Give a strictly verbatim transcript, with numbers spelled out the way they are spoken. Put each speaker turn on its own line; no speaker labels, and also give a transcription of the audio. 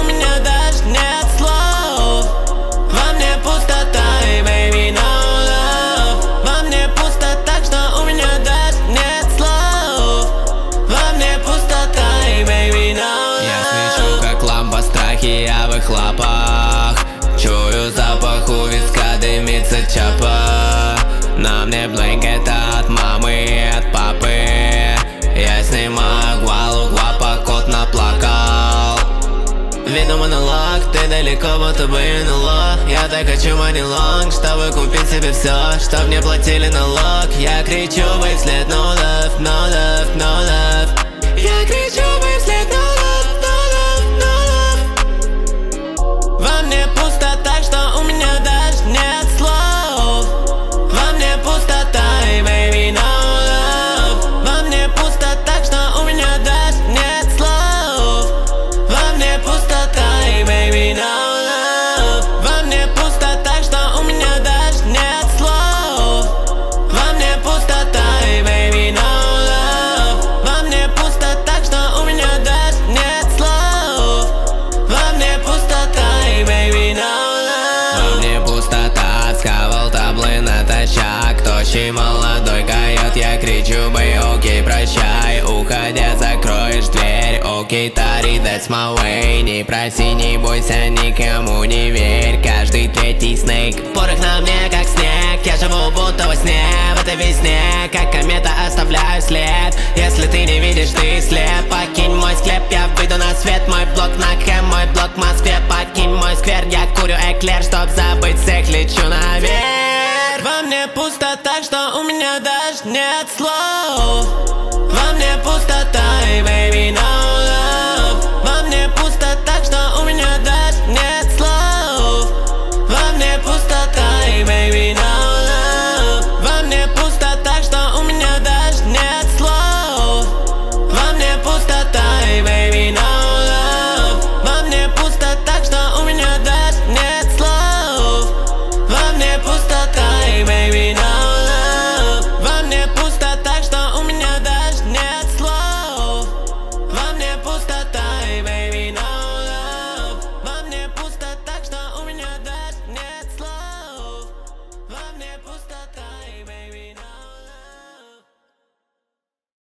у меня даже нет слов. Во мне пустота и baby no love. Во мне пусто так, что у меня даже нет слов. Во мне пустота и baby no love.
Я свечу как лампа, страхи я в их лапах. Чую запах, у виска дымится чапа. На мне блинк, это от мамы и от папы. Я снимаю гвал, угла, кот наплакал. Видно монолог, ты далеко, будто бы НЛО. Я так хочу money long, чтобы купить себе все, чтоб мне платили налог. Я кричу в их вслед no love, no love, no love. Я кричу в их вслед no love, no love, no love.
Во мне пусто так, что у меня даже нет слов. Во мне пустота и baby no love. Во мне пусто так, что у меня даже нет слов. Во мне пустота и baby no love. Во мне пусто так, что у меня даже нет слов. Во мне пустота и baby no love. Во мне пусто так, что у меня даже нет слов. Во мне пустота и baby no love.
Во мне пустота, сковал таблы натощак. Тощий молодой койот, я кричу бэй, окей, прощай. Уходя, закроешь дверь, окей, Тари, that's my way. Не проси, не бойся, никому не верь. Каждый третий снейк, порох на мне как снег. Я живу будто во сне, в этой весне, как комета оставляю след. Если ты не видишь, ты слеп. Покинь мой склеп, я выйду на свет. Мой блок на хэм, мой блок в Москве. Покинь мой сквер, я курю эклер, чтоб забыть всех, лечу наверх.
Во мне пусто так, что у меня даже нет слов.